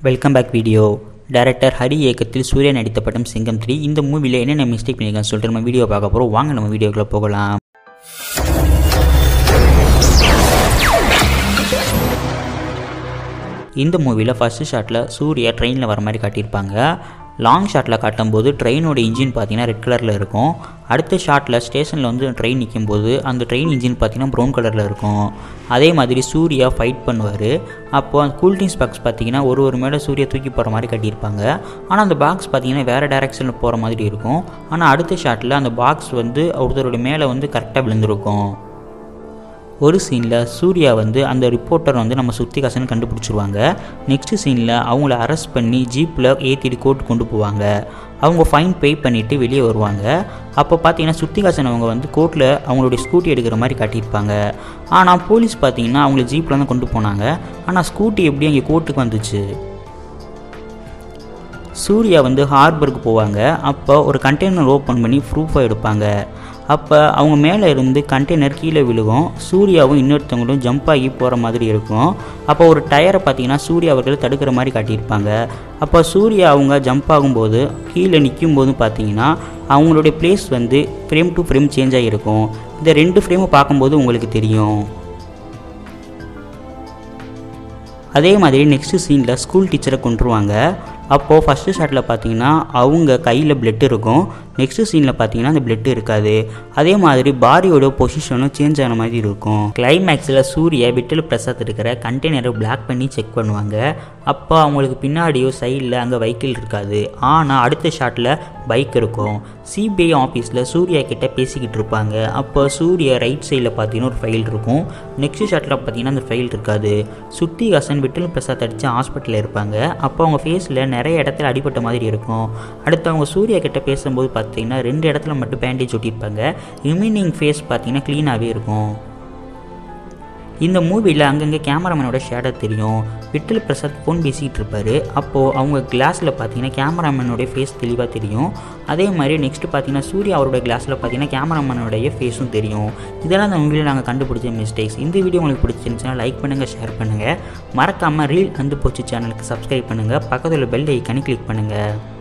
Welcome back video. Director Hari இயக்கத்தில் சூர்யா நடித்த படம் சிங்கம் 3. இந்த மூவியில் என்னென்ன மிஸ்டேக் பண்ணியிருக்கான்னு சொல்லிட்டு நம்ம வீடியோ பார்க்க போகிறோம். வாங்க நம்ம வீடியோக்குள்ளே போகலாம். இந்த மூவியில் ஃபஸ்ட்டு ஷாட்டில் சூர்யா ட்ரெயினில் வர மாதிரி காட்டியிருப்பாங்க. லாங் ஷாட்டில் காட்டும்போது ட்ரெயினோட இன்ஜின் பார்த்தீங்கன்னா ரெட் கலரில் இருக்கும். அடுத்த ஷாட்டில் ஸ்டேஷனில் வந்து ட்ரெயின் நிற்கும்போது அந்த ட்ரெயின் இன்ஜின் பார்த்தீங்கன்னா ப்ரௌன் கலரில் இருக்கும். அதே மாதிரி சூர்யா ஃபைட் பண்ணுவார். அப்போது அந்த கூல்ட்ரிங்க்ஸ் பாக்ஸ் பார்த்தீங்கன்னா ஒரு மேலே சூர்யா தூக்கி போகிற மாதிரி கட்டியிருப்பாங்க. ஆனால் அந்த பாக்ஸ் பார்த்தீங்கன்னா வேறு டைரெக்ஷனில் போகிற மாதிரி இருக்கும். ஆனால் அடுத்த ஷாட்டில் அந்த பாக்ஸ் வந்து ஒருத்தருடைய மேலே வந்து கரெக்டாக விழுந்திருக்கும். ஒரு சீனில் சூர்யா வந்து அந்த ரிப்போர்ட்டர் வந்து நம்ம சுத்திகாசன் கண்டுபிடிச்சிருவாங்க. நெக்ஸ்ட் சீனில் அவங்கள அரெஸ்ட் பண்ணி ஜீப்பில் ஏற்றிட்டு கோர்ட்டு கொண்டு போவாங்க. அவங்க ஃபைன் பே பண்ணிவிட்டு வெளியே வருவாங்க. அப்போ பார்த்தீங்கன்னா சுத்திகாசன் அவங்க வந்து கோர்ட்டில் அவங்களுடைய ஸ்கூட்டி எடுக்கிற மாதிரி காட்டியிருப்பாங்க. ஆனால் போலீஸ் பார்த்தீங்கன்னா அவங்கள ஜீப்பில் தான் கொண்டு போனாங்க. ஆனால் ஸ்கூட்டி எப்படி அங்கே கோர்ட்டுக்கு வந்துச்சு. சூர்யா வந்து ஹார்பருக்கு போவாங்க. அப்போ ஒரு கண்டெய்னர் ஓப்பன் பண்ணி ப்ரூஃபாக எடுப்பாங்க. அப்போ அவங்க மேலே இருந்து கண்டெய்னர் கீழே விழுகும். சூர்யாவும் இன்னொருத்தவங்களும் ஜம்ப் ஆகி போகிற மாதிரி இருக்கும். அப்போ ஒரு டயரை பார்த்தீங்கன்னா சூர்யா அவர்கள் தடுக்கிற மாதிரி காட்டியிருப்பாங்க. அப்போ சூர்யா அவங்க ஜம்ப் ஆகும்போது கீழே நிற்கும் போதும் பார்த்தீங்கன்னா அவங்களுடைய பிளேஸ் வந்து ஃப்ரேம் டு ஃப்ரேம் சேஞ்ச் ஆகிருக்கும். இந்த 2 ஃப்ரேமை பார்க்கும்போது உங்களுக்கு தெரியும். அதே மாதிரி நெக்ஸ்ட்டு சீனில் ஸ்கூல் டீச்சரை கொண்டுருவாங்க. அப்போது ஃபஸ்ட்டு ஷாட்டில் பார்த்தீங்கன்னா அவங்க கையில் பிளட் இருக்கும். நெக்ஸ்ட்டு சீனில் பார்த்தீங்கன்னா அந்த பிளட் இருக்காது. அதே மாதிரி பாடியோட பொசிஷனும் சேஞ்ச் ஆன மாதிரி இருக்கும். கிளைமேக்ஸில் சூர்யா விட்டல் பிரசாத் இருக்கிற கண்டெய்னரை பிளாக் பண்ணி செக் பண்ணுவாங்க. அப்போ அவங்களுக்கு பின்னாடியோ சைடில் அங்கே வெஹிக்கிள் இருக்காது. ஆனால் அடுத்த ஷாட்டில் பைக் இருக்கும். சிபிஐ ஆஃபீஸில் சூர்யா கிட்டே பேசிக்கிட்டு இருப்பாங்க. அப்போ சூர்யா ரைட் சைடில் பார்த்தீங்கன்னா ஒரு ஃபைல் இருக்கும். நெக்ஸ்ட் ஷாட்டில் பார்த்தீங்கன்னா அந்த ஃபைல் இருக்காது. சுத்திகாசன் விட்டல் பிரசாத் அடித்து ஹாஸ்பிட்டலில் இருப்பாங்க. அப்போ அவங்க ஃபேஸில் நிறைய இடத்துல அடிபட்ட மாதிரி இருக்கும். அடுத்து அவங்க சூர்யா கிட்ட பேசும்போது பார்த்தீங்கன்னா 2 இடத்துல மட்டும் பேண்டேஜ் ஒட்டியிருப்பாங்க. ரிமைனிங் ஃபேஸ் பார்த்தீங்கன்னா க்ளீனாகவே இருக்கும். இந்த மூவியில் அங்கங்கே கேமராமேனோட ஷேடோ தெரியும். விட்டல் பிரசாத் ஃபோன் பேசிக்கிட்டு இருப்பார். அப்போது அவங்க கிளாஸில் பார்த்தீங்கன்னா கேமராமேனோடைய ஃபேஸ் தெளிவாக தெரியும். அதே மாதிரி நெக்ஸ்ட்டு பார்த்தீங்கன்னா சூர்யா அவரோட கிளாஸில் பார்த்தீங்கன்னா கேமராமேனோடைய ஃபேஸும் தெரியும். இதெல்லாம் அந்த மூவியில் நாங்கள் கண்டுபிடிச்ச மிஸ்டேக்ஸ். இந்த வீடியோ உங்களுக்கு பிடிச்சிருந்துச்சுன்னா லைக் பண்ணுங்கள், ஷேர் பண்ணுங்கள். மறக்காமல் ரீல் வந்து போச்சு சேனலுக்கு சப்ஸ்கிரைப் பண்ணுங்கள். பக்கத்தில் பெல் ஐக்கானை கிளிக் பண்ணுங்கள்.